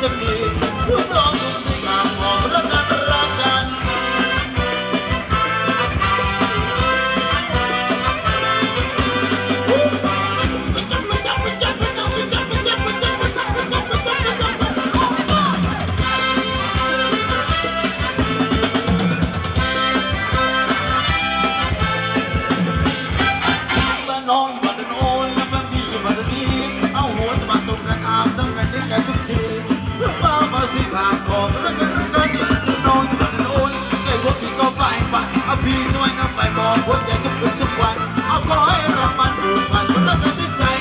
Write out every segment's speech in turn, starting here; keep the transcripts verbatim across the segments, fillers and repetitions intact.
สักทีเพื่อลองดูสิหากบอกรักกันรักกันน้องฝันโอนและบางทีฝันดีเอาหัวจะมาตรงกันอาบต้องกันด้วยกันทุกทีเพื่อมามาสิหากบอกรักกันรักกันจะน้องฝันโอนไอ้พวกพี่ก็ไปฝันเอาพี่ช่วยน้ำไปบอกหัวใจทุกคืนทุกวันเอาขอให้รักมันผูกพันรักกันด้วยใจ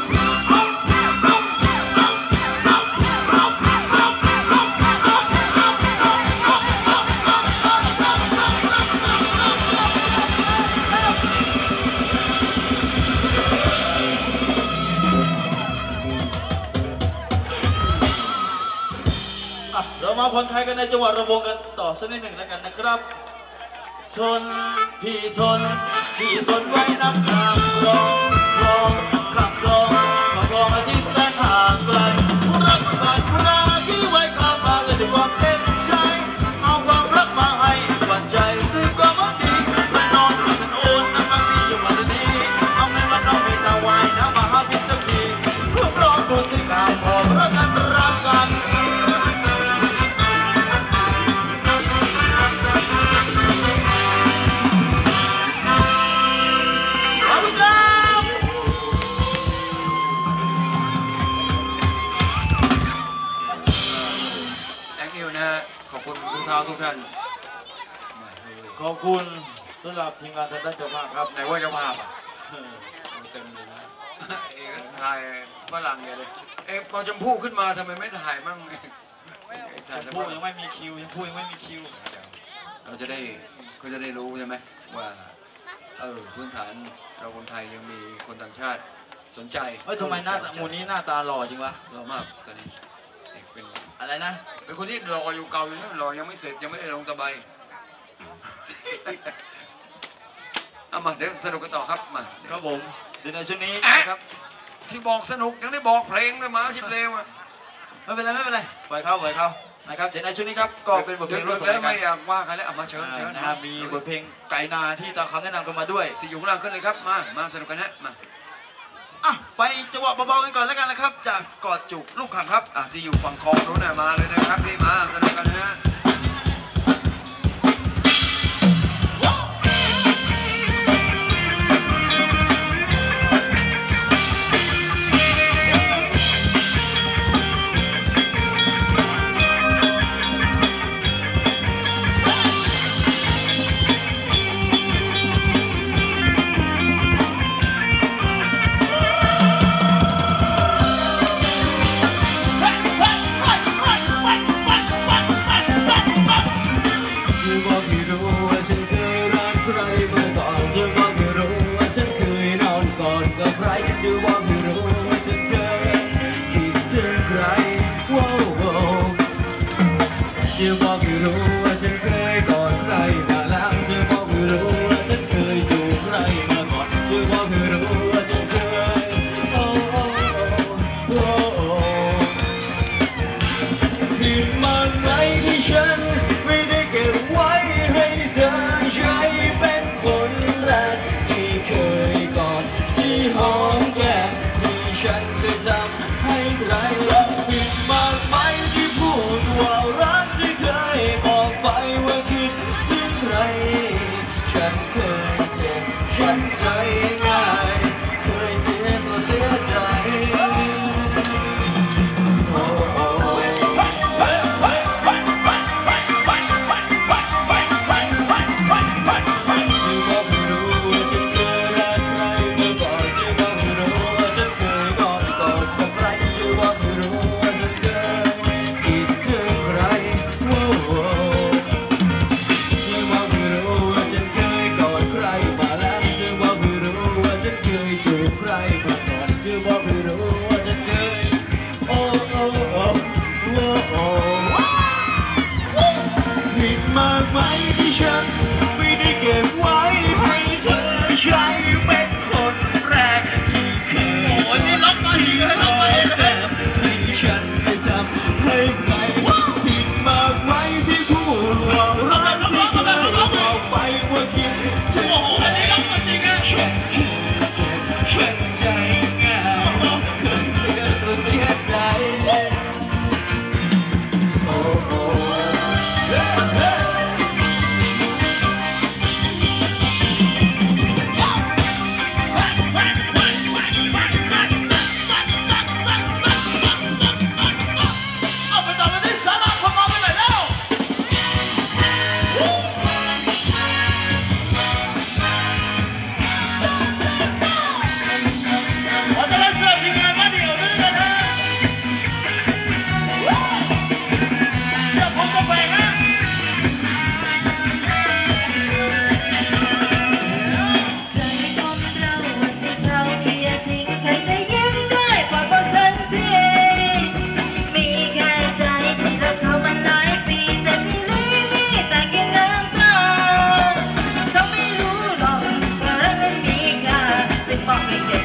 เรามาผ่อนคลายกันในจังหวะระวงกันต่อสักนิดหนึ่งแล้วกันนะครับทนพี่ทนพี่ทนไว้นับคำรองรองขับรองขับรองมาที่แสนห่างไกลผู้รักผู้บาดผู้รักที่ไว้ข้ามาเลยด้วยความเต็มใจเอาความรักมาให้หวั่นใจด้วยความหวังดีมันนอนมันโอนน้ำมันพี่อยู่มาที่นี่เอาไม่ว่าน้องไม่ตาไว้นะมาหาพี่สักทีเพื่อรอดูสิข่าวพอรักกันรักกันขอบคุณทุกท่านทุกท่านขอบคุณสำหรับทีมงานทางด้านเจ้าภาพครับไหนว่าเจ้าภาพอ่ะเต็มเลยนะเอกถ่ายฝรั่งเลยเอ๊ะพอชมพู่ขึ้นมาทำไมไม่ถ่ายมั่งชมพู่ยังไม่มีคิวชมพู่ยังไม่มีคิวเราจะได้เขาจะได้รู้ใช่ไหมว่าเออพื้นฐานเราคนไทยยังมีคนต่างชาติสนใจเฮ้ยทำไมหน้าหมูนี้หน้าตาหล่อจริงวะหล่อมากตอนนี้เป็นอะไรนะเป็นคนที่รออยู่เก่าอยู่นี่รอยังไม่เสร็จยังไม่ได้ลงตะไบเอามาเดี๋ยวสนุกกันต่อครับมาครับผมเดี๋ยวในช่วงนี้นะครับที่บอกสนุกยังได้บอกเพลงเลยมาชิบเลวอ่ะไม่เป็นไรไม่เป็นไรปล่อยเขาปล่อยเขานะครับเดี๋ยวในช่วงนี้ครับก็เป็นบทเพลงรถสมัยกันไม่อยากว่าใครแล้วเอามาเชิญเชิญนะครับมีบทเพลงไก่นาที่ตามคำแนะนำกันมาด้วยที่อยู่ข้างล่างขึ้นเลยครับมามาสนุกกันฮะมาอ่ะไปจังหวะเบาๆกันก่อนแล้วกันนะครับจากกอดจุกลูกคำครับอ่ะที่อยู่ฝั่งคลองนู้นน่ะมาเลยนะครับพี่มาสนุกกันฮะจะบอกให้รู้ว่าฉันเคยคิดถึงใครว้าวจะบอกให้รู้ว่าฉันเคยกอดใครมาแล้วจะบอกให้รู้ว่าฉันเคยจูบใครมาก่อนจะบอกให้รู้ว่าฉันเคยโอ้โอ้โอ้โอ้ผิดมันไหมที่ฉันไม่ได้เก็บไว้ให้เธอใช้เป็นคนแรกที่เคยกอดที่หอมแก้มที่ฉันเคยทำให้ใครผิดมากไหมที่พูดว่ารักที่เคยบอกไปว่าคิดถึงใครฉันเคยเจ็บฉันใจง่ายมากเป็นแก่